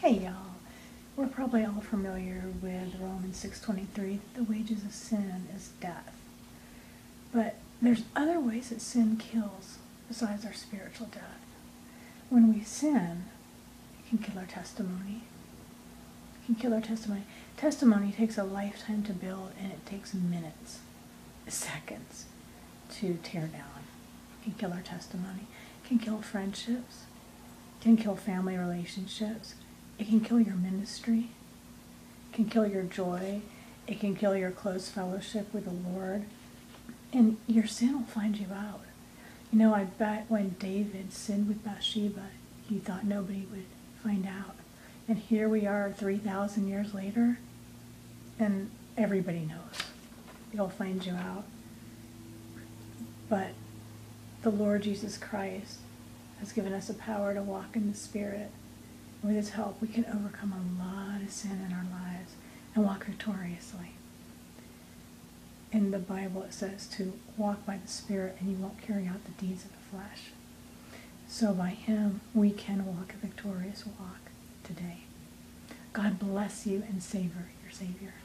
Hey y'all, we're probably all familiar with Romans 6:23, that the wages of sin is death. But there's other ways that sin kills besides our spiritual death. When we sin, it can kill our testimony. It can kill our testimony. Testimony takes a lifetime to build, and it takes minutes, seconds to tear down. It can kill our testimony. It can kill friendships. It can kill family relationships. It can kill your ministry. It can kill your joy. It can kill your close fellowship with the Lord. And your sin will find you out. You know, I bet when David sinned with Bathsheba, he thought nobody would find out. And here we are 3,000 years later, and everybody knows. It'll find you out. But the Lord Jesus Christ has given us a power to walk in the Spirit. With His help, we can overcome a lot of sin in our lives and walk victoriously. In the Bible, it says to walk by the Spirit, and you won't carry out the deeds of the flesh. So by Him, we can walk a victorious walk today. God bless you and savor your Savior.